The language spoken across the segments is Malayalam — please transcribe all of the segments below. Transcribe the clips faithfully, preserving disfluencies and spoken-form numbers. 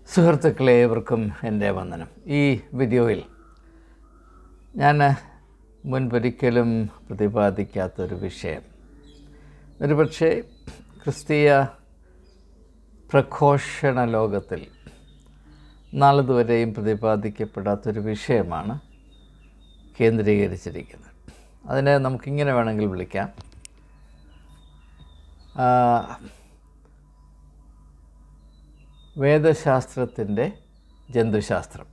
സുഹൃത്തുക്കളെ, ഏവർക്കും എൻ്റെ വന്ദനം. ഈ വീഡിയോയിൽ ഞാൻ മുൻപൊരിക്കലും പ്രതിപാദിക്കാത്തൊരു വിഷയം, ഒരുപക്ഷെ ക്രിസ്തീയ പ്രഘോഷണ ലോകത്തിൽ നാളിതുവരെയും പ്രതിപാദിക്കപ്പെടാത്തൊരു വിഷയമാണ് കേന്ദ്രീകരിച്ചിരിക്കുന്നത്. അതിനെ നമുക്കിങ്ങനെ വേണമെങ്കിൽ വിളിക്കാം, വേദശാസ്ത്രത്തിൻ്റെ ജന്തുശാസ്ത്രം,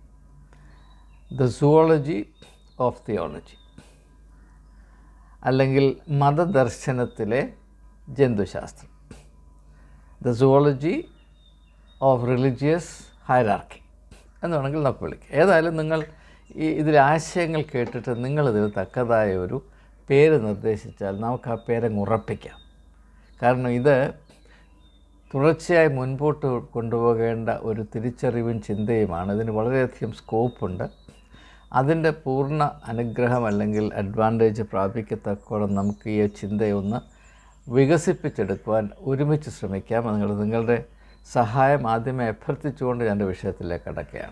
ദ സുവോളജി ഓഫ് തിയോളജി, അല്ലെങ്കിൽ മതദർശനത്തിലെ ജന്തുശാസ്ത്രം, the zoology of religious hierarchy എന്ന് വേണമെങ്കിൽ നമുക്ക് വിളിക്കാം. ഏതായാലും നിങ്ങൾ ഈ ഇതിലെ ആശയങ്ങൾ കേട്ടിട്ട് നിങ്ങളിതിന് തക്കതായ ഒരു പേര് നിർദ്ദേശിച്ചാൽ നമുക്ക് ആ പേരങ്ങ് ഉറപ്പിക്കാം. കാരണം ഇത് തുടർച്ചയായി മുൻപോട്ട് കൊണ്ടുപോകേണ്ട ഒരു തിരിച്ചറിവും ചിന്തയുമാണ്. ഇതിന് വളരെയധികം സ്കോപ്പുണ്ട്. അതിൻ്റെ പൂർണ്ണ അനുഗ്രഹം അല്ലെങ്കിൽ അഡ്വാൻറ്റേജ് പ്രാപിക്കത്തക്കോളം നമുക്ക് ഈ ചിന്തയൊന്ന് വികസിപ്പിച്ചെടുക്കുവാൻ ഒരുമിച്ച് ശ്രമിക്കാം. നിങ്ങൾ നിങ്ങളുടെ സഹായം ആദ്യമേ അഭ്യർത്ഥിച്ചുകൊണ്ട് ഞാൻ വിഷയത്തിലേക്ക് കടക്കുകയാണ്.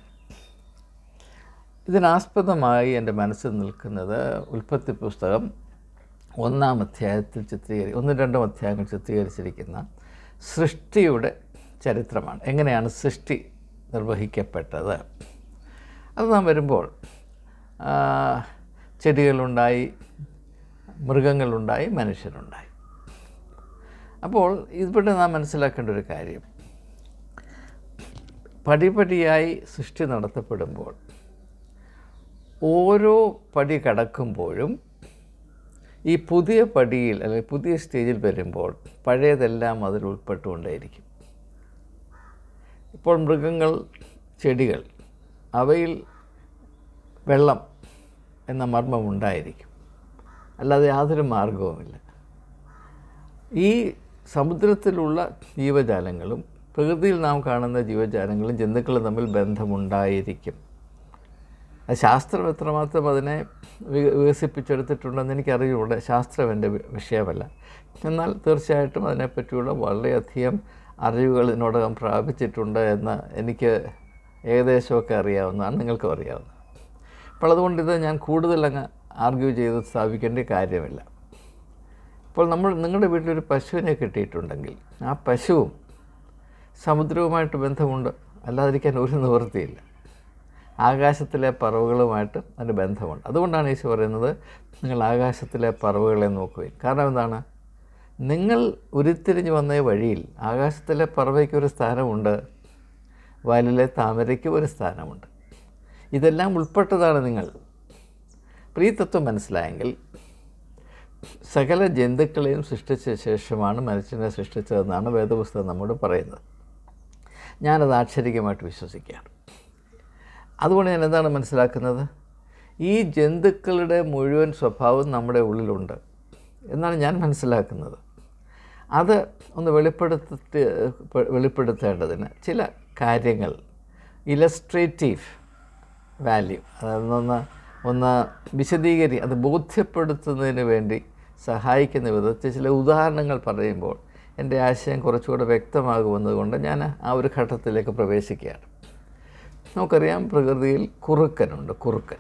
ഇതിനാസ്പദമായി എൻ്റെ മനസ്സിൽ നിൽക്കുന്നത് ഉൽപ്പത്തി പുസ്തകം ഒന്നാം അധ്യായത്തിൽ ചിത്രീകരി ഒന്നും രണ്ടും അധ്യായങ്ങൾ ചിത്രീകരിച്ചിരിക്കുന്ന സൃഷ്ടിയുടെ ചരിത്രമാണ്. എങ്ങനെയാണ് സൃഷ്ടി നിർവഹിക്കപ്പെട്ടത്? അത് നാം വരുമ്പോൾ ചെടികളുണ്ടായി, മൃഗങ്ങളുണ്ടായി, മനുഷ്യനുണ്ടായി. അപ്പോൾ ഇവിടെ നാം മനസ്സിലാക്കേണ്ട ഒരു കാര്യം, പടിപടിയായി സൃഷ്ടി നടത്തപ്പെടുമ്പോൾ ഓരോ പടി കടക്കുമ്പോഴും ഈ പുതിയ പടിയിൽ അല്ലെങ്കിൽ പുതിയ സ്റ്റേജിൽ വരുമ്പോൾ പഴയതെല്ലാം അതിൽ ഉൾപ്പെട്ടുകൊണ്ടേയിരിക്കും. ഇപ്പോൾ മൃഗങ്ങൾ, ചെടികൾ, അവയിൽ വെള്ളം എന്ന മർമ്മമുണ്ടായിരിക്കും, അല്ലാതെ യാതൊരു മാർഗവുമില്ല. ഈ സമുദ്രത്തിലുള്ള ജീവജാലങ്ങളും പ്രകൃതിയിൽ നാം കാണുന്ന ജീവജാലങ്ങളും ജന്തുക്കളും തമ്മിൽ ബന്ധമുണ്ടായിരിക്കും. ശാസ്ത്രം എത്രമാത്രം അതിനെ വികസിപ്പിച്ചെടുത്തിട്ടുണ്ടെന്ന് എനിക്കറിയില്ല. ശാസ്ത്രം എൻ്റെ വിഷയമല്ല. എന്നാൽ തീർച്ചയായിട്ടും അതിനെപ്പറ്റിയുള്ള വളരെയധികം അറിവുകൾ ഇതിനോടകം പ്രാപിച്ചിട്ടുണ്ട് എന്ന് എനിക്ക് ഏകദേശമൊക്കെ അറിയാവുന്നതാണ്, നിങ്ങൾക്കും അറിയാവുന്നത്. അപ്പോൾ അതുകൊണ്ട് ഇത് ഞാൻ കൂടുതൽ അങ്ങ് ആർഗ്യൂ ചെയ്ത് സ്ഥാപിക്കേണ്ട കാര്യമില്ല. ഇപ്പോൾ നമ്മൾ നിങ്ങളുടെ വീട്ടിലൊരു പശുവിനെ കിട്ടിയിട്ടുണ്ടെങ്കിൽ ആ പശുവും സമുദ്രവുമായിട്ട് ബന്ധമുണ്ട്, അല്ലാതിരിക്കാൻ ഒരു നിവൃത്തിയില്ല. ആകാശത്തിലെ പറവുകളുമായിട്ട് അതിന് ബന്ധമുണ്ട്. അതുകൊണ്ടാണ് യേശു പറയുന്നത്, നിങ്ങൾ ആകാശത്തിലെ പറവുകളെ നോക്കുകയും. കാരണം എന്താണ്? നിങ്ങൾ ഉരുത്തിരിഞ്ഞ് വന്ന വഴിയിൽ ആകാശത്തിലെ പറവയ്ക്കൊരു സ്ഥാനമുണ്ട്, വയലിലെ താമരയ്ക്ക് ഒരു സ്ഥാനമുണ്ട്. ഇതെല്ലാം ഉൾപ്പെട്ടതാണ് നിങ്ങൾ. അപ്പോൾ ഈ തത്വം മനസ്സിലായെങ്കിൽ സകല ജന്തുക്കളെയും സൃഷ്ടിച്ച ശേഷമാണ് മനുഷ്യനെ സൃഷ്ടിച്ചതെന്നാണ് വേദപുസ്തകം നമ്മോട് പറയുന്നത്. ഞാനത് ആക്ഷരികമായിട്ട് വിശ്വസിക്കുകയാണ്. അതുകൊണ്ട് ഞാൻ എന്താണ് മനസ്സിലാക്കുന്നത്? ഈ ജന്തുക്കളുടെ മുഴുവൻ സ്വഭാവം നമ്മുടെ ഉള്ളിലുണ്ട് എന്നാണ് ഞാൻ മനസ്സിലാക്കുന്നത്. അത് ഒന്ന് വെളിപ്പെടുത്തി വെളിപ്പെടുത്തേണ്ടതിന് ചില കാര്യങ്ങൾ, ഇലസ്ട്രേറ്റീവ് വാല്യൂ, അതൊന്ന് ഒന്ന് വിശദീകരി അത് ബോധ്യപ്പെടുത്തുന്നതിന് വേണ്ടി സഹായിക്കുന്ന വിധത്തിൽ ചില ഉദാഹരണങ്ങൾ പറയുമ്പോൾ എൻ്റെ ആശയം കുറച്ചുകൂടെ വ്യക്തമാകുമെന്നതുകൊണ്ട് ഞാൻ ആ ഒരു ഘട്ടത്തിലേക്ക് പ്രവേശിക്കുകയാണ്. നമുക്കറിയാം, പ്രകൃതിയിൽ കുറുക്കനുണ്ട്. കുറുക്കൻ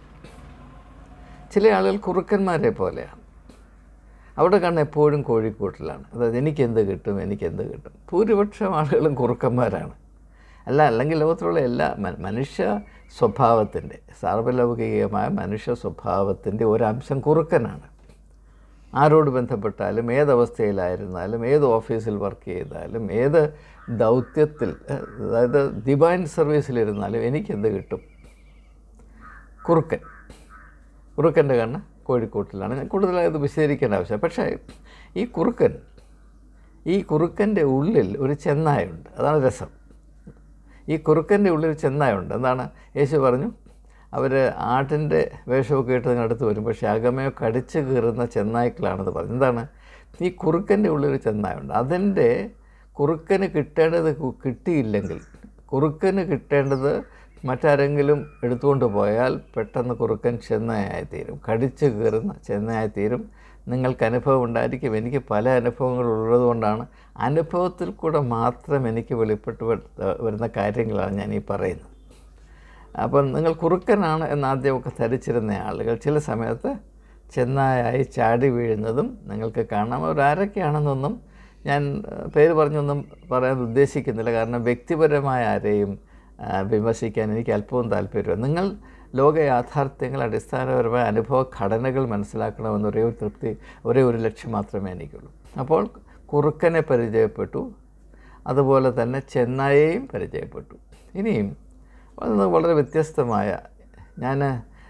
ചില ആളുകൾ കുറുക്കന്മാരെ പോലെയാണ്. അവിടെ കണ്ണ് എപ്പോഴും കോഴിക്കൂട്ടിലാണ്. അതായത് എനിക്കെന്ത് കിട്ടും, എനിക്കെന്ത് കിട്ടും. ഭൂരിപക്ഷം ആളുകളും കുറുക്കന്മാരാണ്. അല്ല അല്ലെങ്കിൽ ലോകത്തിലുള്ള എല്ലാ മനുഷ്യ സ്വഭാവത്തിൻ്റെ, സാർവലൗകികമായ മനുഷ്യ സ്വഭാവത്തിൻ്റെ ഒരംശം കുറുക്കനാണ്. ആരോട് ബന്ധപ്പെട്ടാലും, ഏതവസ്ഥയിലായിരുന്നാലും, ഏത് ഓഫീസിൽ വർക്ക് ചെയ്താലും, ഏത് ദൗത്യത്തിൽ, അതായത് ഡിവൈൻ സർവീസിലിരുന്നാലും എനിക്കെന്ത് കിട്ടും? കുറുക്കൻ. കുറുക്കൻ്റെ കണ്ണ് കോഴിക്കോട്ടിലാണ്. ഞാൻ കൂടുതലായത് വിശദീകരിക്കേണ്ട ആവശ്യം. പക്ഷേ ഈ കുറുക്കൻ ഈ കുറുക്കൻ്റെ ഉള്ളിൽ ഒരു ചെന്നായുണ്ട്. അതാണ് രസം. ഈ കുറുക്കൻ്റെ ഉള്ളിൽ ചെന്നായുണ്ട്. എന്താണ്? യേശു പറഞ്ഞു, അവർ ആട്ടിൻ്റെ വേഷമൊക്കെ ഇട്ട് അതിനടുത്ത് വരും, പക്ഷേ അകമയോ കടിച്ചു കീറുന്ന ചെന്നായ്ക്കളാണെന്ന് പറഞ്ഞു. എന്താണ്? ഈ കുറുക്കൻ്റെ ഉള്ളിൽ ചെന്നായുണ്ട്. അതിൻ്റെ കുറുക്കന് കിട്ടേണ്ടത് കിട്ടിയില്ലെങ്കിൽ, കുറുക്കന് കിട്ടേണ്ടത് മറ്റാരെങ്കിലും എടുത്തുകൊണ്ട് പോയാൽ പെട്ടെന്ന് കുറുക്കൻ ചെന്നയായിത്തീരും, കടിച്ചു കീറുന്ന ചെന്നയായിത്തീരും, നിങ്ങൾക്ക് അനുഭവം ഉണ്ടായിരിക്കും. എനിക്ക് പല അനുഭവങ്ങളുള്ളതുകൊണ്ടാണ് അനുഭവത്തിൽ കൂടെ മാത്രം എനിക്ക് വെളിപ്പെട്ട് വരുന്ന കാര്യങ്ങളാണ് ഞാൻ ഈ പറയുന്നത്. അപ്പം നിങ്ങൾ കുറുക്കനാണ് എന്നാദ്യമൊക്കെ ധരിച്ചിരുന്ന ആളുകൾ ചില സമയത്ത് ചെന്നായായി ചാടി വീഴുന്നതും നിങ്ങൾക്ക് കാണാം. അവരാരൊക്കെയാണെന്നൊന്നും ഞാൻ പേര് പറഞ്ഞൊന്നും പറയാൻ ഉദ്ദേശിക്കുന്നില്ല. കാരണം വ്യക്തിപരമായ ആരെയും വിമർശിക്കാൻ എനിക്ക് അല്പവും താല്പര്യമില്ല. നിങ്ങൾ ലോക യാഥാർത്ഥ്യങ്ങൾ, അടിസ്ഥാനപരമായ അനുഭവ ഘടനകൾ മനസ്സിലാക്കണമെന്ന് ഒരേ ഒരു തൃപ്തി, ഒരേ ഒരു ലക്ഷ്യം മാത്രമേ എനിക്കുള്ളൂ. അപ്പോൾ കുറുക്കനെ പരിചയപ്പെട്ടു, അതുപോലെ തന്നെ ചെന്നായെയും പരിചയപ്പെട്ടു. ഇനിയും അത് വളരെ വ്യത്യസ്തമായ, ഞാൻ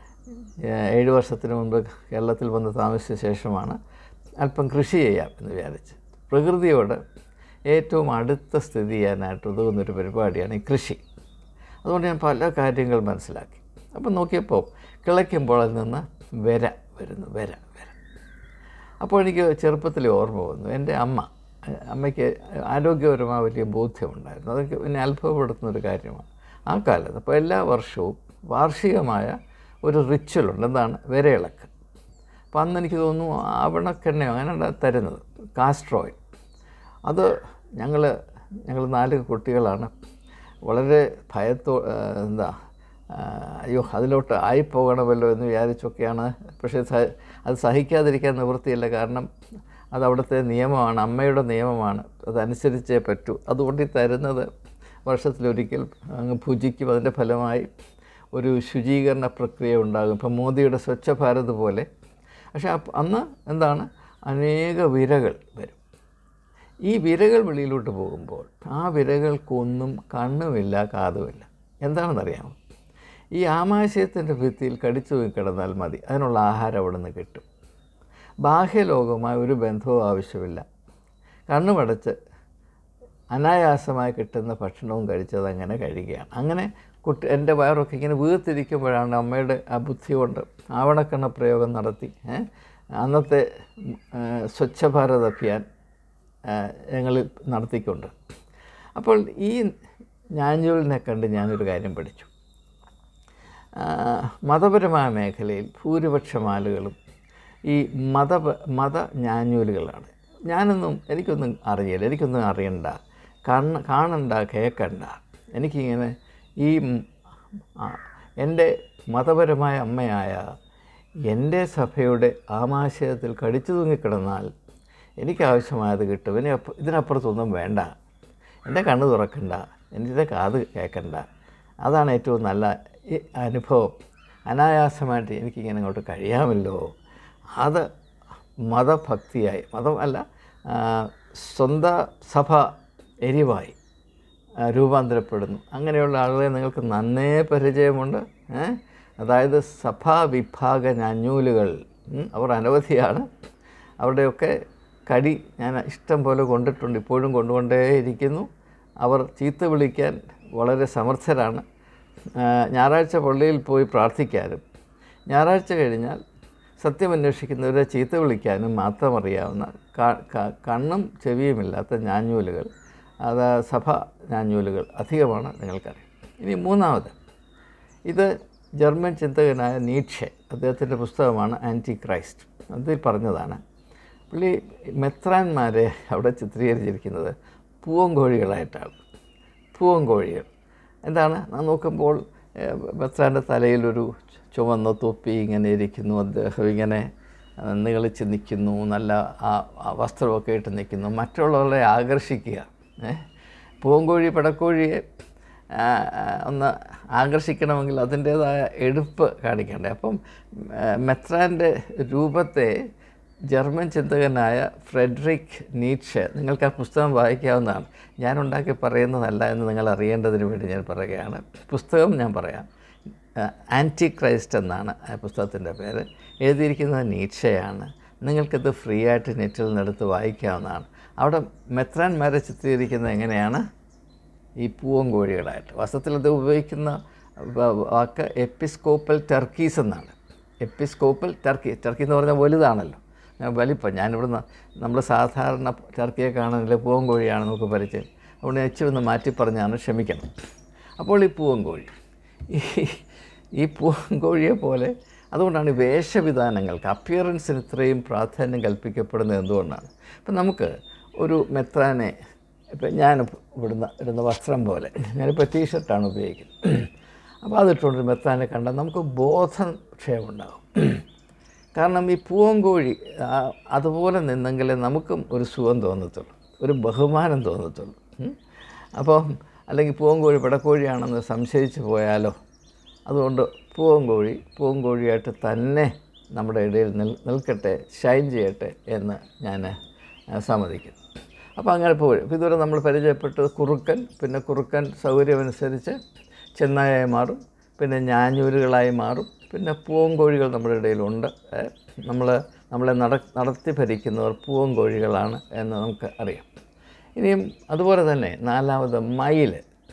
ഏഴ് വർഷത്തിന് മുമ്പ് കേരളത്തിൽ വന്ന് താമസിച്ച ശേഷമാണ് അല്പം കൃഷി ചെയ്യാം എന്ന് വിചാരിച്ച്. പ്രകൃതിയോട് ഏറ്റവും അടുത്ത സ്ഥിതി ചെയ്യാനായിട്ട് ഉതകുന്നൊരു പരിപാടിയാണ് ഈ കൃഷി. അതുകൊണ്ട് ഞാൻ പല കാര്യങ്ങൾ മനസ്സിലാക്കി. അപ്പം നോക്കിയപ്പോൾ കിളയ്ക്കുമ്പോൾ അതിൽ നിന്ന് വര വരുന്നു, വര വര അപ്പോൾ എനിക്ക് ചെറുപ്പത്തിൽ ഓർമ്മ വന്നു. എൻ്റെ അമ്മ അമ്മയ്ക്ക് ആരോഗ്യപരമായ വലിയ ബോധ്യമുണ്ടായിരുന്നു. അതൊക്കെ എന്നെ അത്ഭുതപ്പെടുത്തുന്നൊരു കാര്യമാണ് ആ കാലത്ത്. അപ്പോൾ എല്ലാ വർഷവും വാർഷികമായ ഒരു റിച്വലുണ്ട്. എന്താണ്? വരയിളക്ക്. അപ്പോൾ അന്ന് എനിക്ക് തോന്നുന്നു ആവണക്കെണ്ണയോ അങ്ങനെ തരുന്നത്, കാസ്റ്റർ ഓയിൽ. അത് ഞങ്ങൾ ഞങ്ങൾ നാല് കുട്ടികളാണ്. വളരെ ഭയത്തോ എന്താ അയ്യോ അതിലോട്ട് ആയിപ്പോകണമല്ലോ എന്ന് വിചാരിച്ചൊക്കെയാണ്. പക്ഷേ അത് സഹിക്കാതിരിക്കാൻ നിവൃത്തിയില്ല. കാരണം അത് അവിടുത്തെ നിയമമാണ്, അമ്മയുടെ നിയമമാണ്, അതനുസരിച്ചേ പറ്റൂ. അതുകൊണ്ട് ഈ തരുന്നത് വർഷത്തിലൊരിക്കൽ അങ്ങ് ഭുജിക്കും. അതിൻ്റെ ഫലമായി ഒരു ശുചീകരണ പ്രക്രിയ ഉണ്ടാകും. ഇപ്പം മോദിയുടെ സ്വച്ഛ ഭാരത് പോലെ. പക്ഷേ അന്ന് എന്താണ്, അനേക വിരകൾ വരും. ഈ വിരകൾ വെളിയിലോട്ട് പോകുമ്പോൾ ആ വിരകൾക്കൊന്നും കണ്ണുമില്ല, കാതുമില്ല. എന്താണെന്നറിയാമോ? ഈ ആമാശയത്തിൻ്റെ ഭിത്തിയിൽ കടിച്ചു കിടന്നാൽ മതി, അതിനുള്ള ആഹാരം അവിടെ നിന്ന് കിട്ടും. ബാഹ്യലോകവുമായി ഒരു ബന്ധവും ആവശ്യമില്ല. കണ്ണുമടച്ച് അനായാസമായി കിട്ടുന്ന ഭക്ഷണവും കഴിച്ചത് അങ്ങനെ കഴിയുകയാണ്. അങ്ങനെ കുട്ടി എൻ്റെ വയറൊക്കെ ഇങ്ങനെ വീർത്തിരിക്കുമ്പോഴാണ് അമ്മയുടെ ആ ബുദ്ധി കൊണ്ട് ആവണക്കെണ്ണ പ്രയോഗം നടത്തി അന്നത്തെ സ്വച്ഛ ഭാരത് അഭിയാൻ ഞങ്ങൾ നടത്തിക്കൊണ്ട്. അപ്പോൾ ഈ ഞാഞ്ഞൂലിനെ കണ്ട് ഞാനൊരു കാര്യം പഠിച്ചു. മതപരമായ മേഖലയിൽ ഭൂരിപക്ഷം ആളുകളും ഈ മത മത ഞാഞ്ഞൂലുകളാണ്. ഞാനൊന്നും എനിക്കൊന്നും അറിയില്ല, എനിക്കൊന്നും അറിയണ്ട, കണ്ണ് കാണണ്ട, കേൾക്കണ്ട. എനിക്കിങ്ങനെ ഈ എൻ്റെ മതപരമായ അമ്മയായ എൻ്റെ സഭയുടെ ആമാശയത്തിൽ കടിച്ചു തൂങ്ങിക്കിടന്നാൽ എനിക്കാവശ്യമായത് കിട്ടും. ഇനി ഇതിനപ്പുറത്തൊന്നും വേണ്ട. എൻ്റെ കണ്ണ് തുറക്കണ്ട, എൻ്റെ കാത് കേൾക്കണ്ട. അതാണ് ഏറ്റവും നല്ല ഈ അനുഭവം. അനായാസമായിട്ട് എനിക്കിങ്ങനെ അങ്ങോട്ട് കഴിയാമല്ലോ. അത് മതഭക്തിയായി, മതം അല്ല, സ്വന്തം സഭ എരിവായി രൂപാന്തരപ്പെടുന്നു. അങ്ങനെയുള്ള ആളുകളെ നിങ്ങൾക്ക് നന്നേ പരിചയമുണ്ട്. അതായത് സഭാവിഭാഗ ഞാഞ്ഞൂലുകൾ, അവർ അനവധിയാണ്. അവരുടെയൊക്കെ കടി ഞാൻ ഇഷ്ടം പോലെ കൊണ്ടിട്ടുണ്ട്, ഇപ്പോഴും കൊണ്ടുകൊണ്ടേയിരിക്കുന്നു. അവർ ചീത്ത വിളിക്കാൻ വളരെ സമർത്ഥരാണ്. ഞായറാഴ്ച പള്ളിയിൽ പോയി പ്രാർത്ഥിക്കാനും ഞായറാഴ്ച കഴിഞ്ഞാൽ സത്യമന്വേഷിക്കുന്നവരെ ചീത്ത വിളിക്കാനും മാത്രം അറിയാവുന്ന കണ്ണും ചെവിയുമില്ലാത്ത ഞാഞ്ഞൂലുകൾ, അത് സഭ ഞാഞ്ഞൂലുകൾ അധികമാണ്, നിങ്ങൾക്കറിയാം. ഇനി മൂന്നാമത്, ഇത് ജർമ്മൻ ചിന്തകനായ നീറ്റ്ഷെ, അദ്ദേഹത്തിൻ്റെ പുസ്തകമാണ് ആൻറ്റി ക്രൈസ്റ്റ്. അതിൽ പറഞ്ഞതാണ്, പുള്ളി മെത്രാന്മാരെ അവിടെ ചിത്രീകരിച്ചിരിക്കുന്നത് പൂവങ്കോഴികളായിട്ടാണ്. പൂവങ്കോഴികൾ എന്താണ് നോക്കുമ്പോൾ മെത്രാൻ്റെ തലയിലൊരു ചുവന്ന തൊപ്പി ഇങ്ങനെ ഇരിക്കുന്നു, അദ്ദേഹം ഇങ്ങനെ നികളിച്ച് നിൽക്കുന്നു, നല്ല ആ വസ്ത്രമൊക്കെ ഇട്ട് നിൽക്കുന്നു, മറ്റുള്ളവരെ ആകർഷിക്കുക. പൂവങ്കോഴി പടക്കോഴിയെ ഒന്ന് ആകർഷിക്കണമെങ്കിൽ അതിൻ്റേതായ എടുപ്പ് കാണിക്കണ്ടേ. അപ്പം മെത്രാൻ്റെ രൂപത്തെ ജർമ്മൻ ചിന്തകനായ ഫ്രെഡറിക് നീറ്റ്ഷെ, നിങ്ങൾക്ക് ആ പുസ്തകം വായിക്കാവുന്നതാണ്. ഞാനുണ്ടാക്കി പറയുന്നതല്ല എന്ന് നിങ്ങൾ അറിയേണ്ടതിന് വേണ്ടി ഞാൻ പറയുകയാണ്. പുസ്തകം ഞാൻ പറയാം, ആൻറ്റി ക്രൈസ്റ്റ് എന്നാണ് ആ പുസ്തകത്തിൻ്റെ പേര്. എഴുതിയിരിക്കുന്നത് നീറ്റ്ഷെയാണ്. നിങ്ങൾക്കിത് ഫ്രീ ആയിട്ട് നെറ്റിൽ നിന്നെടുത്ത് വായിക്കാവുന്നതാണ്. അവിടെ മെത്രാന്മാരെ ചിത്രീകരിക്കുന്നത് എങ്ങനെയാണ്? ഈ പൂവങ്കോഴികളായിട്ട്. വാസ്തവത്തിൽ അത് ഉപയോഗിക്കുന്ന വാക്ക് എപ്പിസ്കോപ്പൽ ടർക്കീസ് എന്നാണ്. എപ്പിസ്കോപ്പൽ ടർക്കി, ടർക്കി എന്ന് പറഞ്ഞാൽ വലുതാണല്ലോ, വലിപ്പം. ഞാനിവിടുന്ന് നമ്മൾ സാധാരണ ടർക്കിയെ കാണുന്നില്ല, പൂവങ്കോഴിയാണ് നമുക്ക് പരിചയം. അതുകൊണ്ട് എച്ച് ഒന്ന് മാറ്റി പറഞ്ഞാണ്, ക്ഷമിക്കണം. അപ്പോൾ ഈ പൂവങ്കോഴി, ഈ ഈ പൂവങ്കോഴിയെ പോലെ അതുകൊണ്ടാണ് ഈ വേഷവിധാനങ്ങൾക്ക് അപ്പിയറൻസിന് ഇത്രയും പ്രാധാന്യം കൽപ്പിക്കപ്പെടുന്നത് എന്തുകൊണ്ടാണ്? ഇപ്പം നമുക്ക് ഒരു മെത്രാനെ, ഇപ്പം ഞാൻ ഇവിടുന്ന ഇടുന്ന വസ്ത്രം പോലെ ഞാനിപ്പോൾ ടീഷർട്ടാണ് ഉപയോഗിക്കുന്നത്. അപ്പോൾ അതിട്ടുകൊണ്ട് മെത്രാനെ കണ്ടാൽ നമുക്ക് ബോധക്ഷയമുണ്ടാകും. കാരണം ഈ പൂവങ്കോഴി അതുപോലെ നിന്നെങ്കിലേ നമുക്കും ഒരു സുഖം തോന്നത്തുള്ളൂ, ഒരു ബഹുമാനം തോന്നത്തുള്ളൂ. അപ്പോൾ അല്ലെങ്കിൽ പൂവങ്കോഴി പിടക്കോഴിയാണെന്ന് സംശയിച്ച് പോയാലോ? അതുകൊണ്ട് പൂവങ്കോഴി പൂവങ്കോഴിയായിട്ട് തന്നെ നമ്മുടെ ഇടയിൽ നിൽ നിൽക്കട്ടെ ഷൈൻ ചെയ്യട്ടെ എന്ന് ഞാൻ സമ്മതിക്കുന്നു. അപ്പോൾ അങ്ങനെ പോയി ഇപ്പോൾ ഇതുവരെ നമ്മൾ പരിചയപ്പെട്ടത് കുറുക്കൻ, പിന്നെ കുറുക്കൻ സൗകര്യമനുസരിച്ച് ചെന്നായായി മാറും, പിന്നെ ഞാഞ്ഞൂലുകളായി മാറും, പിന്നെ പൂവങ്കോഴികൾ നമ്മുടെ ഇടയിലുണ്ട്. നമ്മൾ നമ്മളെ നട നടത്തി ഭരിക്കുന്നവർ പൂവങ്കോഴികളാണ് എന്ന് നമുക്ക് അറിയാം. ഇനിയും അതുപോലെ തന്നെ നാലാമത് മയിൽ,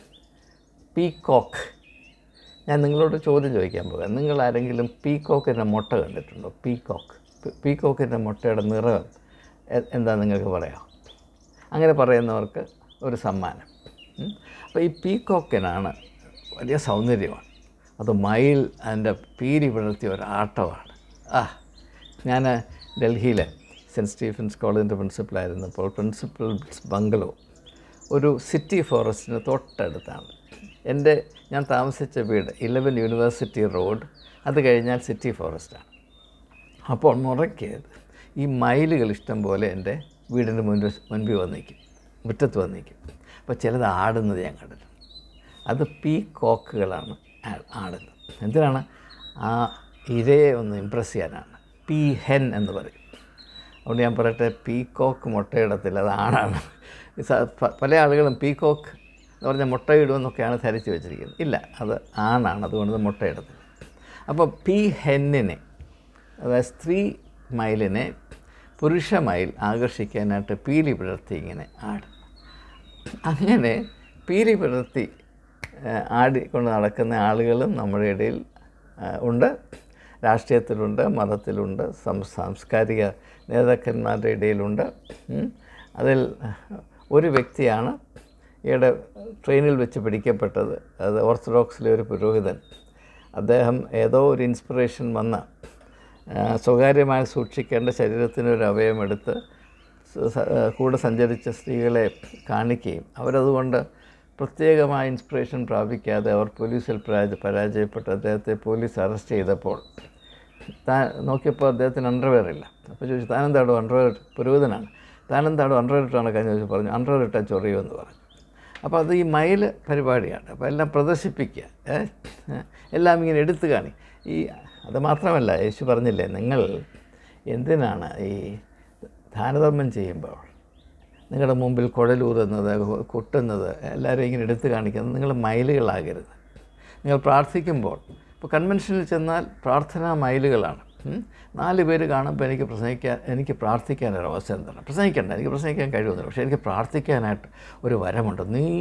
പീക്കോക്ക്. ഞാൻ നിങ്ങളോട് ചോദ്യം ചോദിക്കാൻ പോകാം. നിങ്ങളാരെങ്കിലും പീക്കോക്കിൻ്റെ മുട്ട കണ്ടിട്ടുണ്ടോ? പീക്കോക്ക് പീക്കോക്കിൻ്റെ മുട്ടയുടെ നിറം എന്താ നിങ്ങൾക്ക് പറയാം? അങ്ങനെ പറയുന്നവർക്ക് ഒരു സമ്മാനം. അപ്പോൾ ഈ പീക്കോക്കിനാണ് വലിയ സൗന്ദര്യമാണ്. അത് മയിൽ അതിൻ്റെ പീലി വിടർത്തിയ ഒരാട്ടമാണ്. ആ ഞാൻ ഡൽഹിയിൽ സെൻറ്റ് സ്റ്റീഫൻസ് കോളേജിൻ്റെ പ്രിൻസിപ്പളായിരുന്നപ്പോൾ പ്രിൻസിപ്പൽസ് ബംഗ്ലോ ഒരു സിറ്റി ഫോറസ്റ്റിന് തൊട്ടടുത്താണ്. എൻ്റെ ഞാൻ താമസിച്ച വീട് ഇലവൻ യൂണിവേഴ്സിറ്റി റോഡ്, അത് കഴിഞ്ഞാൽ സിറ്റി ഫോറസ്റ്റാണ്. അപ്പോൾ മുറയ്ക്ക് ഈ മയിലുകൾ ഇഷ്ടം പോലെ എൻ്റെ വീടിൻ്റെ മുൻപിൽ മുൻപിൽ വന്നിരിക്കും, മുറ്റത്ത് വന്നിരിക്കും. അപ്പോൾ ചിലത് ആടുന്നത് ഞാൻ കണ്ടിട്ടുണ്ട്. അത് പീക്കോക്കുകളാണ് ആടുന്നത്. എന്തിനാണ്? ആ ഇരയെ ഒന്ന് ഇമ്പ്രസ് ചെയ്യാനാണ്. പീ ഹെൻ എന്ന് പറയും. അതുകൊണ്ട് ഞാൻ പറയട്ടെ, പീക്കോക്ക് മുട്ടയിടത്തില്ല, അത് ആണാണ്. പല ആളുകളും പീക്കോക്ക് എന്ന് പറഞ്ഞാൽ മുട്ടയിടുമെന്നൊക്കെയാണ് ധരിച്ച് വെച്ചിരിക്കുന്നത്. ഇല്ല, അത് ആണാണ്, അതുകൊണ്ട് മുട്ടയിടത്തില്ല. അപ്പോൾ പീ ഹെന്നിനെ, അതായത് സ്ത്രീ മയിലിനെ പുരുഷ മയിൽ ആകർഷിക്കാനായിട്ട് പീലി പിളർത്തി ഇങ്ങനെ ആടും. അങ്ങനെ പീലി പിളർത്തി ആടിക്കൊണ്ട് നടക്കുന്ന ആളുകളും നമ്മുടെ ഇടയിൽ ഉണ്ട്. രാഷ്ട്രീയത്തിലുണ്ട്, മതത്തിലുണ്ട്, സാംസ്കാരിക നേതാക്കന്മാരുടെ ഇടയിലുണ്ട്. അതിൽ ഒരു വ്യക്തിയാണ് ഈയിടെ ട്രെയിനിൽ വെച്ച് പിടിക്കപ്പെട്ടത്. അത് ഓർത്തഡോക്സിലെ ഒരു പുരോഹിതൻ. അദ്ദേഹം ഏതോ ഒരു ഇൻസ്പിറേഷൻ വന്ന സ്വകാര്യമായി സൂക്ഷിക്കേണ്ട ശരീരത്തിനൊരു അവയവമെടുത്ത് കൂടെ സഞ്ചരിച്ച സ്ത്രീകളെ കാണിക്കുകയും അവരതുകൊണ്ട് പ്രത്യേകമായ ഇൻസ്പിറേഷൻ പ്രാപിക്കാതെ അവർ പോലീസിൽ പരാജയ പരാജയപ്പെട്ട് അദ്ദേഹത്തെ പോലീസ് അറസ്റ്റ് ചെയ്തപ്പോൾ താൻ നോക്കിയപ്പോൾ അദ്ദേഹത്തിന് അണ്ടർവെയർ ഇല്ല. അപ്പോൾ ചോദിച്ചു, താനെന്താടോ അണ്ടർവെയർ, പുരോഹിതനാണ്, താനെന്താടോ അണ്ടർവെയർ ഇട്ടാണ് കഴിഞ്ഞ ചോദിച്ചു. പറഞ്ഞു, അണ്ടർവെയർ ഇട്ടാൽ ചൊറിയുമെന്ന് പറഞ്ഞു. അപ്പോൾ അത് ഈ മയിൽ പരിപാടിയാണ്. അപ്പോൾ എല്ലാം പ്രദർശിപ്പിക്കുക, എല്ലാം ഇങ്ങനെ എടുത്തു കാണി. ഈ അത് മാത്രമല്ല, യേശു പറഞ്ഞില്ലേ, നിങ്ങൾ എന്തിനാണ് ഈ ദാനധർമ്മം ചെയ്യുമ്പോൾ നിങ്ങളുടെ മുമ്പിൽ കുഴലൂതുന്നത്, കൊട്ടുന്നത്, എല്ലാവരും ഇങ്ങനെ എടുത്തു കാണിക്കുന്നത്? നിങ്ങൾ മയിലുകളാകരുത്. നിങ്ങൾ പ്രാർത്ഥിക്കുമ്പോൾ, ഇപ്പോൾ കൺവെൻഷനിൽ ചെന്നാൽ പ്രാർത്ഥനാ മയിലുകളാണ്. നാല് പേര് കാണുമ്പോൾ എനിക്ക് പ്രസംഗിക്കാൻ എനിക്ക് പ്രാർത്ഥിക്കാനൊരു അവസരം തരണം. പ്രസംഗിക്കണ്ട, എനിക്ക് പ്രസംഗിക്കാൻ കഴിയുന്നില്ല, പക്ഷേ എനിക്ക് പ്രാർത്ഥിക്കാനായിട്ട് ഒരു വരമുണ്ട്.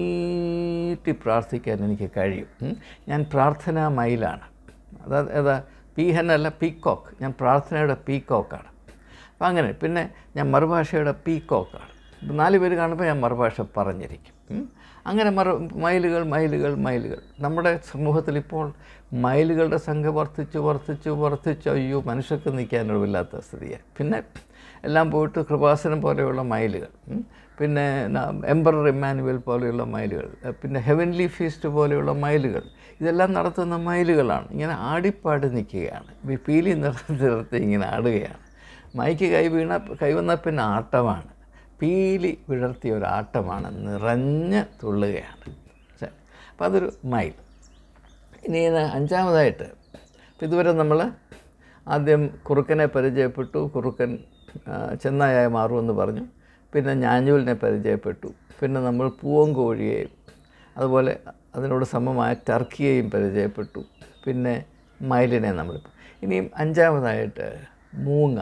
നീട്ടി പ്രാർത്ഥിക്കാൻ എനിക്ക് കഴിയും. ഞാൻ പ്രാർത്ഥനാ മയിലാണ്. അതായത് ഏതാ? പീഹനല്ല, പീക്കോക്ക്. ഞാൻ പ്രാർത്ഥനയുടെ പീക്കോക്കാണ്. അപ്പം അങ്ങനെ പിന്നെ ഞാൻ മറുഭാഷയുടെ പീക്കോക്കാണ്. നാല് പേര് കാണുമ്പോൾ ഞാൻ മറുഭാഷ പറഞ്ഞിരിക്കും. അങ്ങനെ മറു മയിലുകൾ മയിലുകൾ മയിലുകൾ നമ്മുടെ സമൂഹത്തിൽ ഇപ്പോൾ മയിലുകളുടെ സംഖ്യ വർദ്ധിച്ചു വർദ്ധിച്ചു വർദ്ധിച്ചു. അയ്യോ, മനുഷ്യർക്ക് നിൽക്കാനൊഴിവില്ലാത്ത സ്ഥിതിയാണ്. പിന്നെ എല്ലാം പോയിട്ട് കൃപാസനം പോലെയുള്ള മയിലുകൾ, പിന്നെ എംപറർ ഇമ്മാനുവൽ പോലെയുള്ള മയിലുകൾ, പിന്നെ ഹെവൻലി ഫീസ്റ്റ് പോലെയുള്ള മയിലുകൾ, ഇതെല്ലാം നടത്തുന്ന മയിലുകളാണ്. ഇങ്ങനെ ആടിപ്പാടി നിൽക്കുകയാണ്, പീലി നിർത്തി ഇങ്ങനെ ആടുകയാണ്. മൈക്ക് കൈ വീണ കൈവന്നാൽ പിന്നെ ആട്ടമാണ്, പീലി വിടർത്തിയ ഒരു ആട്ടമാണ്, നിറഞ്ഞ് തുള്ളുകയാണ്. അപ്പോൾ അതൊരു മയിൽ. ഇനി അഞ്ചാമതായിട്ട്, ഇതുവരെ നമ്മൾ ആദ്യം കുറുക്കനെ പരിചയപ്പെട്ടു, കുറുക്കൻ ചെന്നായായി മാറുമെന്ന് പറഞ്ഞു. പിന്നെ ഞാഞ്ഞൂലിനെ പരിചയപ്പെട്ടു. പിന്നെ നമ്മൾ പൂവങ്കോഴിയെയും അതുപോലെ അതിനോട് സമമായ ടർക്കിയെയും പരിചയപ്പെട്ടു. പിന്നെ മയിലിനെ നമ്മൾ. ഇനിയും അഞ്ചാമതായിട്ട് മൂങ്ങ.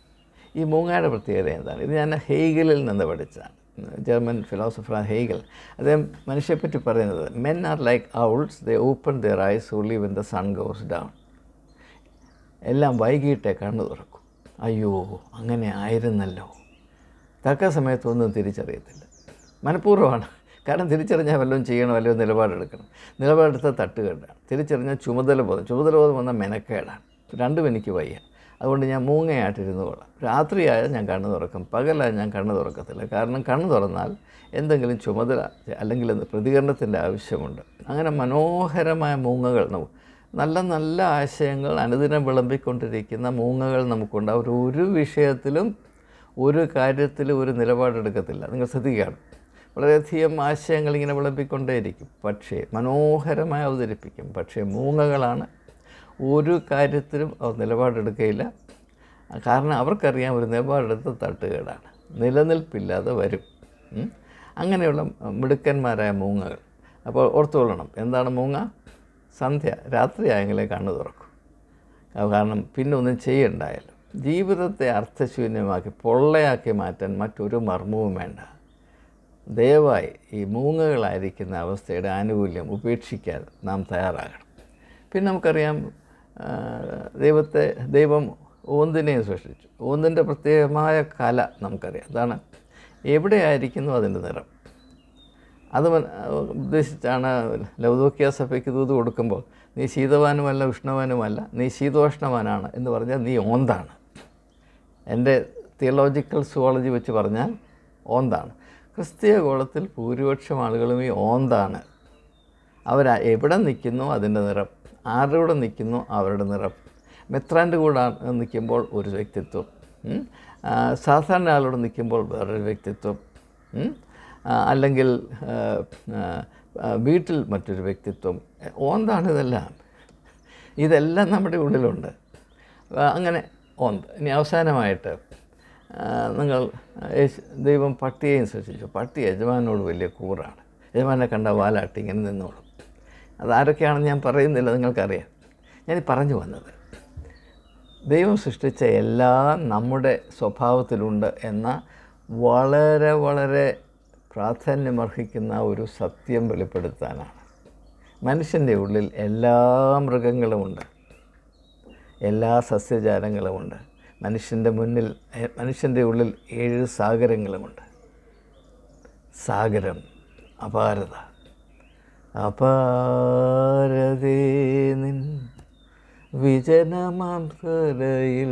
ഈ മൂങ്ങയുടെ പ്രത്യേകത എന്താണ്? ഇത് ഞാൻ ഹെയ്ഗലിൽ നിന്ന് പഠിച്ചതാണ്, ജർമ്മൻ ഫിലോസഫർ ഹെയ്ഗൽ. അദ്ദേഹം മനുഷ്യരെപ്പറ്റി പറയുന്നത്, men are like owls, they open their eyes only when the sun goes down. എല്ലാം വൈകിട്ടേ കണ്ണു തുറക്കും. അയ്യോ, അങ്ങനെ ആയിരുന്നല്ലോ. തക്ക സമയത്തൊന്നും തിരിച്ചറിയത്തില്ല. മനഃപൂർവ്വമാണ്. കാരണം തിരിച്ചറിഞ്ഞാൽ വല്ലതും ചെയ്യണം, വല്ലതും നിലപാടെടുക്കണം. നിലപാടെടുത്താൽ തട്ടുകേടാണ്. തിരിച്ചറിഞ്ഞാൽ ചുമതല ബോധം, ചുമതല ബോധം വന്നാൽ മെനക്കേടാണ്. രണ്ടും എനിക്ക് വയ്യ, അതുകൊണ്ട് ഞാൻ മൂങ്ങയായിട്ടിരുന്നു കൊള്ളാം. രാത്രിയായാൽ ഞാൻ കണ്ണ് തുറക്കും, പകലായാൽ ഞാൻ കണ്ണ് തുറക്കത്തില്ല. കാരണം കണ്ണ് തുറന്നാൽ എന്തെങ്കിലും ചുമതല അല്ലെങ്കിൽ പ്രതികരണത്തിൻ്റെ ആവശ്യമുണ്ട്. അങ്ങനെ മനോഹരമായ മൂങ്ങകൾ, നല്ല നല്ല ആശയങ്ങൾ അനുദിനം വിളമ്പിക്കൊണ്ടിരിക്കുന്ന മൂങ്ങകൾ നമുക്കുണ്ട്. അവർ ഒരു വിഷയത്തിലും ഒരു കാര്യത്തിലും ഒരു നിലപാടെടുക്കത്തില്ല. നിങ്ങൾ ശ്രദ്ധിക്കുകയാണ്, വളരെയധികം ആശയങ്ങൾ ഇങ്ങനെ വിളമ്പിക്കൊണ്ടേയിരിക്കും, പക്ഷേ മനോഹരമായി അവതരിപ്പിക്കും. പക്ഷേ മൂങ്ങകളാണ്, ഒരു കാര്യത്തിലും അവർ നിലപാടെടുക്കുകയില്ല. കാരണം അവർക്കറിയാം ഒരു നിലപാടെടുത്ത് തട്ടുകേടാണ്, നിലനിൽപ്പില്ലാതെ വരും. അങ്ങനെയുള്ള മിടുക്കന്മാരായ മൂങ്ങകൾ. അപ്പോൾ ഓർത്തുകൊള്ളണം, എന്താണ് മൂങ്ങ? സന്ധ്യ രാത്രിയായെങ്കിലേ കണ്ണു തുറക്കും. കാരണം പിന്നെ ഒന്നും ചെയ്യണ്ടായല്ലോ. ജീവിതത്തെ അർത്ഥശൂന്യമാക്കി പൊള്ളയാക്കി മാറ്റാൻ മറ്റൊരു മർമ്മവും വേണ്ട. ദയവായി ഈ മൂങ്ങകളായിരിക്കുന്ന അവസ്ഥയുടെ ആനുകൂല്യം ഉപേക്ഷിക്കാൻ നാം തയ്യാറാകണം. പിന്നെ നമുക്കറിയാം, ദൈവത്തെ ദൈവം ഓന്തിനെയും സൃഷ്ടിച്ചു. ഓന്തിൻ്റെ പ്രത്യേകമായ കല നമുക്കറിയാം. അതാണ് എവിടെയായിരിക്കുന്നു അതിൻ്റെ നിറം. അത് ഉദ്ദേശിച്ചാണ് ലൗദോക്യ സഭയ്ക്ക് ദൂത് കൊടുക്കുമ്പോൾ, നീ ശീതവാനുമല്ല ഉഷ്ണവാനുമല്ല, നീ ശീതോഷ്ണവാനാണ് എന്ന് പറഞ്ഞാൽ നീ ഓന്താണ്. എൻ്റെ തിയോളജിക്കൽ സുവോളജി വെച്ച് പറഞ്ഞാൽ ഓന്താണ്. ക്രിസ്തീയ ഗോളത്തിൽ ഭൂരിപക്ഷം ആളുകളും ഈ ഓന്താണ്. അവർ എവിടെ നിൽക്കുന്നു അതിൻ്റെ നിറം, ആരുടെ കൂടെ നിൽക്കുന്നു അവരുടെ നിറം. മെത്രാൻ്റെ കൂടെ നിൽക്കുമ്പോൾ ഒരു വ്യക്തിത്വം, സാധാരണ ആളോട് നിൽക്കുമ്പോൾ വേറൊരു വ്യക്തിത്വം, അല്ലെങ്കിൽ വീട്ടിൽ മറ്റൊരു വ്യക്തിത്വം. ഓന്താണ് ഇതെല്ലാം. ഇതെല്ലാം നമ്മുടെ ഉള്ളിലുണ്ട്. അങ്ങനെ ഓന്ത്. ഇനി അവസാനമായിട്ട് നിങ്ങൾ ദൈവം പട്ടിയെയും സൃഷ്ടിച്ചു. പട്ടി യജമാനോട് വലിയ കൂറാണ്. യജമാനെ കണ്ട വാലാട്ടി ഇങ്ങനെ നിന്നോളും. അതാരൊക്കെയാണെന്ന് ഞാൻ പറയുന്നില്ല, നിങ്ങൾക്കറിയാം. ഞാൻ പറഞ്ഞു വന്നത്, ദൈവം സൃഷ്ടിച്ച എല്ലാം നമ്മുടെ സ്വഭാവത്തിലുണ്ട് എന്ന വളരെ വളരെ പ്രാധാന്യമർഹിക്കുന്ന ഒരു സത്യം വെളിപ്പെടുത്താനാണ്. മനുഷ്യൻ്റെ ഉള്ളിൽ എല്ലാ മൃഗങ്ങളുമുണ്ട്, എല്ലാ സസ്യജാലങ്ങളുമുണ്ട്. മനുഷ്യൻ്റെ മുന്നിൽ മനുഷ്യൻ്റെ ഉള്ളിൽ ഏഴ് സാഗരങ്ങളുമുണ്ട്. സാഗരം, അപാരത. അപാരതേ നിൻ വിജനമാം കരയിൽ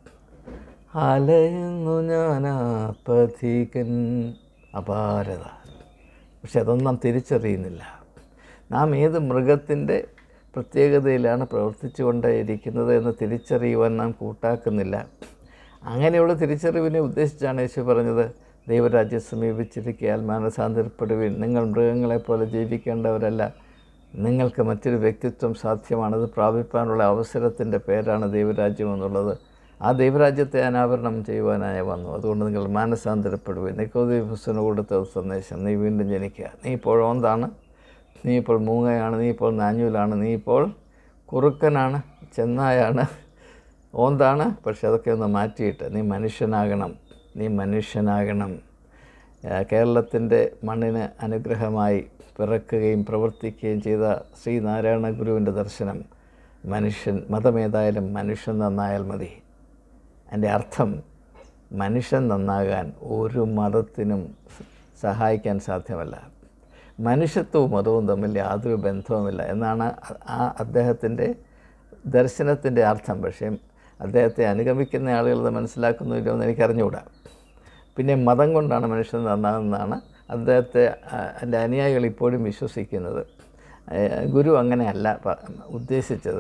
അലയുന്നു ഞാനാപഥികൻ. അപാരത. പക്ഷെ അതൊന്നും നാം തിരിച്ചറിയുന്നില്ല. നാം ഏത് മൃഗത്തിൻ്റെ പ്രത്യേകതയിലാണ് പ്രവർത്തിച്ചു കൊണ്ടേയിരിക്കുന്നത് എന്ന് തിരിച്ചറിയുവാൻ നാം കൂട്ടാക്കുന്നില്ല. അങ്ങനെയുള്ള തിരിച്ചറിവിനെ ഉദ്ദേശിച്ചാണ് യേശു പറഞ്ഞത്, ദൈവരാജ്യം സമീപിച്ചിരിക്കയാൽ മാനസാന്തരപ്പെടുവിൻ. നിങ്ങൾ മൃഗങ്ങളെപ്പോലെ ജീവിക്കേണ്ടവരല്ല, നിങ്ങൾക്ക് മറ്റൊരു വ്യക്തിത്വം സാധ്യമാണത് പ്രാപിപ്പാനുള്ള അവസരത്തിൻ്റെ പേരാണ് ദൈവരാജ്യം എന്നുള്ളത്. ആ ദൈവരാജ്യത്തെ അനാവരണം ചെയ്യുവാനായി വന്നു. അതുകൊണ്ട് നിങ്ങൾ മാനസാന്തരപ്പെടുവിൻ. നിക്കോദീമോസിന് കൊടുത്ത സന്ദേശം, നീ വീണ്ടും ജനിക്കുക. നീ ഇപ്പോൾ ഓന്താണ്, നീ ഇപ്പോൾ മൂങ്ങയാണ്, നീ ഇപ്പോൾ നാഞ്ഞൂലാണ്, നീ ഇപ്പോൾ കുറുക്കനാണ്, ചെന്നായാണ്, ഓന്താണ്. പക്ഷെ അതൊക്കെ ഒന്ന് മാറ്റിയിട്ട് നീ മനുഷ്യനാകണം, നീ മനുഷ്യനാകണം. കേരളത്തിൻ്റെ മണ്ണിന് അനുഗ്രഹമായി പിറക്കുകയും പ്രവർത്തിക്കുകയും ചെയ്ത ശ്രീനാരായണ ഗുരുവിൻ്റെ ദർശനം, മനുഷ്യൻ മതമേതായാലും മനുഷ്യൻ നന്നായാൽ മതി. അതിൻ്റെ അർത്ഥം മനുഷ്യൻ നന്നാകാൻ ഒരു മതത്തിനും സഹായിക്കാൻ സാധ്യമല്ല. മനുഷ്യത്വവും മതവും തമ്മിൽ യാതൊരു ബന്ധവുമില്ല എന്നാണ് ആ അദ്ദേഹത്തിൻ്റെ ദർശനത്തിൻ്റെ അർത്ഥം. പക്ഷേ അദ്ദേഹത്തെ അനുഗമിക്കുന്ന ആളുകൾ അത് മനസ്സിലാക്കുന്നില്ലോ എന്ന് എനിക്കറിഞ്ഞുകൂടാ. പിന്നെ മതം കൊണ്ടാണ് മനുഷ്യൻ നന്നാകുന്നതാണ് അദ്ദേഹത്തെ എൻ്റെ അനുയായികൾ ഇപ്പോഴും വിശ്വസിക്കുന്നത്. ഗുരു അങ്ങനെയല്ല ഉദ്ദേശിച്ചത്.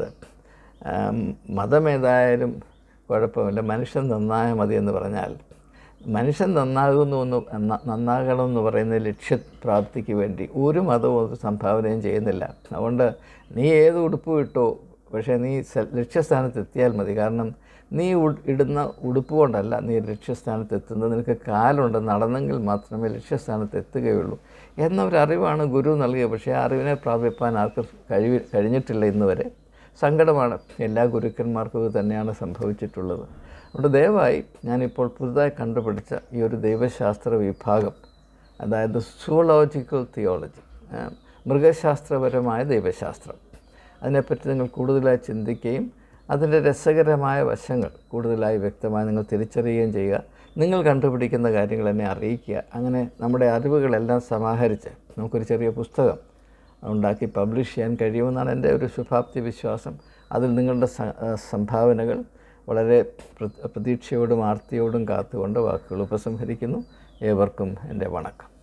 മതമേതായാലും കുഴപ്പമില്ല, മനുഷ്യൻ നന്നായാൽ മതി എന്ന് പറഞ്ഞാൽ, മനുഷ്യൻ നന്നാകുന്നു എന്ന് നന്നാകണമെന്ന് പറയുന്ന ലക്ഷ്യപ്രാപ്തിക്ക് വേണ്ടി ഒരു മതവും ഒരു സംഭാവനയും ചെയ്യുന്നില്ല. അതുകൊണ്ട് നീ ഏത് ഉടുപ്പ് ഇട്ടോ, പക്ഷേ നീ ലക്ഷ്യസ്ഥാനത്ത് എത്തിയാൽ മതി. കാരണം നീ ഇടുന്ന ഉടുപ്പ് കൊണ്ടല്ല നീ ലക്ഷ്യസ്ഥാനത്ത് എത്തുന്നത്, നിനക്ക് കാലുണ്ട്, നടന്നെങ്കിൽ മാത്രമേ ലക്ഷ്യസ്ഥാനത്ത് എത്തുകയുള്ളൂ എന്നൊരറിവാണ് ഗുരു നൽകിയത്. പക്ഷേ ആ അറിവിനെ പ്രാപിപ്പാൻ ആർക്കും കഴിവ് കഴിഞ്ഞിട്ടില്ല ഇന്ന് വരെ. സങ്കടമാണ്. എല്ലാ ഗുരുക്കന്മാർക്കും ഇത് തന്നെയാണ് സംഭവിച്ചിട്ടുള്ളത്. അതുകൊണ്ട് ദയവായി ഞാനിപ്പോൾ പുതുതായി കണ്ടുപിടിച്ച ഈ ഒരു ദൈവശാസ്ത്ര വിഭാഗം, അതായത് സുവോളജിക്കൽ തിയോളജി, മൃഗശാസ്ത്രപരമായ ദൈവശാസ്ത്രം, അതിനെപ്പറ്റി നിങ്ങൾ കൂടുതലായി ചിന്തിക്കുകയും അതിൻ്റെ രസകരമായ വശങ്ങൾ കൂടുതലായി വ്യക്തമായി നിങ്ങൾ തിരിച്ചറിയുകയും ചെയ്യുക. നിങ്ങൾ കണ്ടുപിടിക്കുന്ന കാര്യങ്ങൾ എന്നെ അറിയിക്കുക. അങ്ങനെ നമ്മുടെ അറിവുകളെല്ലാം സമാഹരിച്ച് നമുക്കൊരു ചെറിയ പുസ്തകം ഉണ്ടാക്കി പബ്ലിഷ് ചെയ്യാൻ കഴിയുമെന്നാണ് എൻ്റെ ഒരു ശുഭാപ്തി വിശ്വാസം. അതിൽ നിങ്ങളുടെ സംഭാവനകൾ വളരെ പ്രതീക്ഷയോടും ആർത്തിയോടും കാത്തുകൊണ്ട് വാക്കുകൾ ഉപസംഹരിക്കുന്നു. ഏവർക്കും എൻ്റെ വണക്കം.